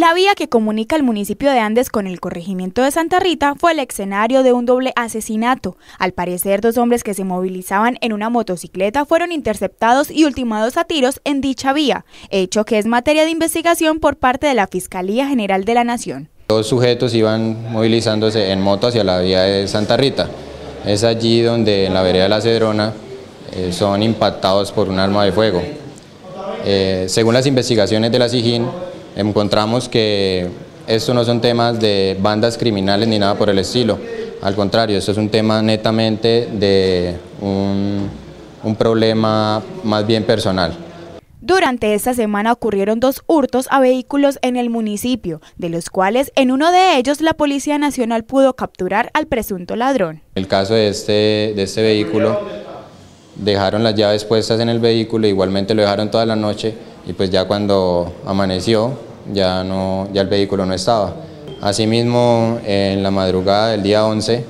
La vía que comunica el municipio de Andes con el corregimiento de Santa Rita fue el escenario de un doble asesinato. Al parecer, 2 hombres que se movilizaban en una motocicleta fueron interceptados y ultimados a tiros en dicha vía, hecho que es materia de investigación por parte de la Fiscalía General de la Nación. 2 sujetos iban movilizándose en moto hacia la vía de Santa Rita. Es allí donde en la vereda de la Cedrona son impactados por un arma de fuego. Según las investigaciones de la SIJIN, encontramos que estos no son temas de bandas criminales ni nada por el estilo. Al contrario, esto es un tema netamente de un problema más bien personal. Durante esta semana ocurrieron 2 hurtos a vehículos en el municipio, de los cuales en uno de ellos la Policía Nacional pudo capturar al presunto ladrón. En el caso de este vehículo, dejaron las llaves puestas en el vehículo, igualmente lo dejaron toda la noche y pues ya cuando amaneció ya el vehículo no estaba. Asimismo, en la madrugada del día 11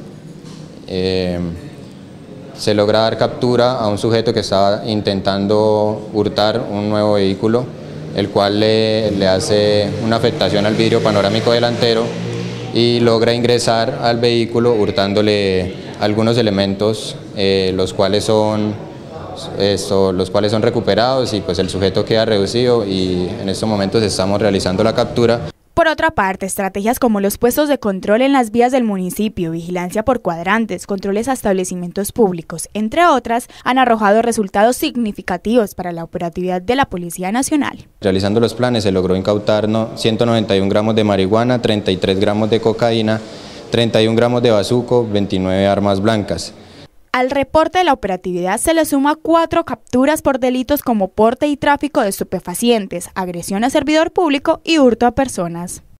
se logra dar captura a un sujeto que estaba intentando hurtar un nuevo vehículo, el cual le hace una afectación al vidrio panorámico delantero y logra ingresar al vehículo hurtándole algunos elementos, los cuales son recuperados y pues el sujeto queda reducido y en estos momentos estamos realizando la captura. Por otra parte, estrategias como los puestos de control en las vías del municipio, vigilancia por cuadrantes, controles a establecimientos públicos, entre otras, han arrojado resultados significativos para la operatividad de la Policía Nacional. Realizando los planes se logró incautar 191 gramos de marihuana, 33 gramos de cocaína, 31 gramos de bazuco, 29 armas blancas. Al reporte de la operatividad se le suma 4 capturas por delitos como porte y tráfico de estupefacientes, agresión a servidor público y hurto a personas.